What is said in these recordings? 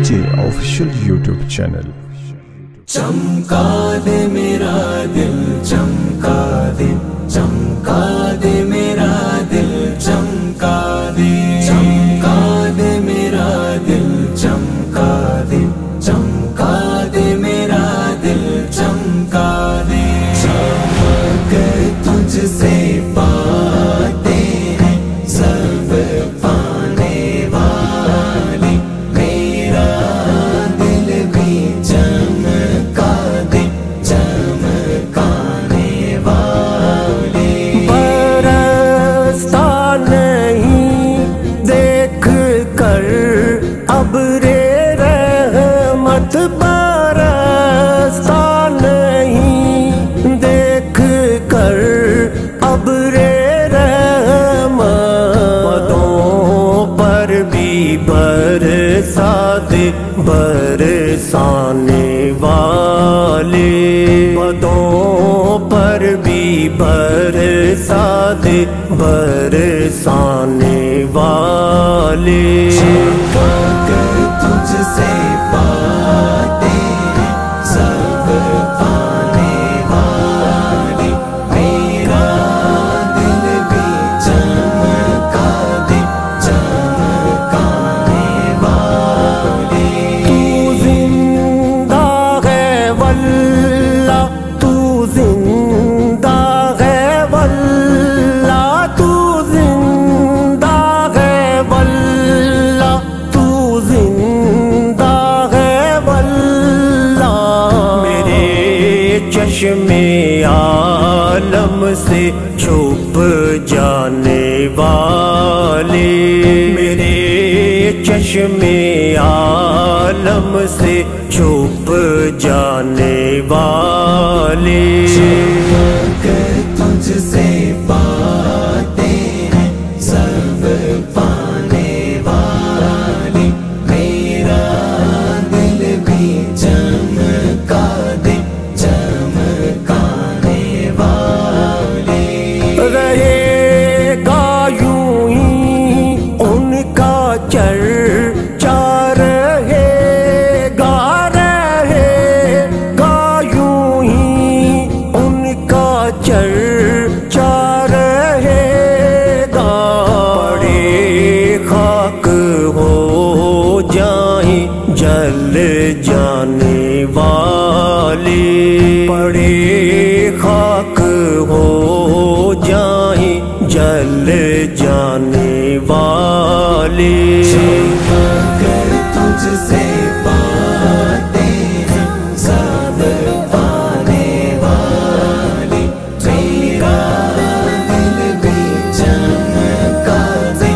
DJ official YouTube channel. चमका दे मेरा दिल, चमका दे, चमका दे मेरा दिल, चमका दे, चमका दे मेरा दिल, चमका दे, चमका दे मेरा दिल, चमका दे। चमक तुझसे पाते हैं सब पाने वाले, मेरा दिल भी चमका दे चमकाने वाले। बरसता नहीं देख कर अब रे रहमत, बरसता नहीं देख कर अब रे रहमत, पदों पर भी बरसा दे बरसाने वाले, पदों पर भी बरसा दे बरसाने वाले। चमक तुझसे पाते हैं सब पाने वाले, मेरा दिल भी चमका दे चमकाने वाले। तू जिंदा है वल्ला, तू जिंदा है वल्ला, तू जिंदा है वल्ला, तू जिंदा है वल्ला। मेरे चश्मे आलम से छुप जाने वाले, मेरे चश्मे आलम से छुप जाने वाले। चमक तुझसे पाते हैं सब पाने वाले, मेरा दिल भी चमका दे चमकाने वाले। रहेगा यूं ही उनका चर्चा, रहेगा रहेगा यूं ही उनका चर्चा रहेगा। पड़े खाक हो जाए जल जाने वाले, पड़े खाक हो जाए जल जाने वाले। चमक तुझसे पाते हैं सब पाने वाले, मेरा दिल भी चमका दे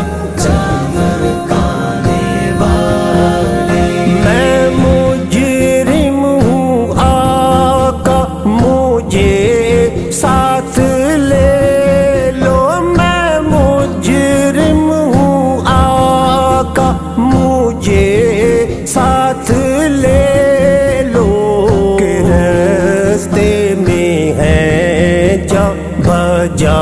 चमकाने वाले। मैं मुजरिम हूँ आका मुझे साथ ले लो, मैं मुजरिम हूँ आका मुझे साथ ले लो। के रास्ते में है जा बजा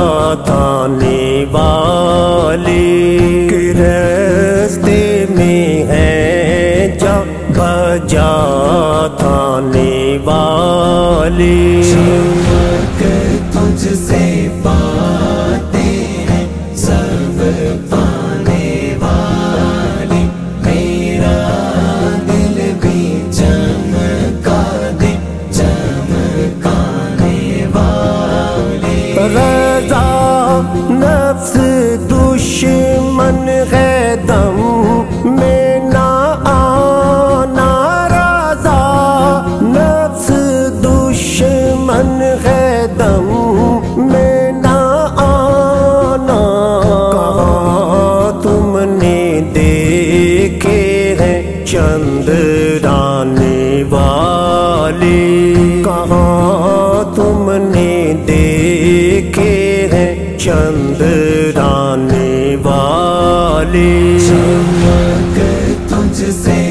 थाने वाले, के रास्ते में है जा बजा थाने वाले। चमक तुझसे पाते हैं सब पाने वाले, मेरा दिल भी चमका दे चमकाने वाले। रज़ा नफ्स दुश्मन है दम में ना आना, रज़ा नफ्स दुश्मन है दम में ना आना। कहाँ तुमने देखे हैं चंद्राने वाले, कहाँ तुमने देखे हैं चंद्राने वाले। चमक तुझसे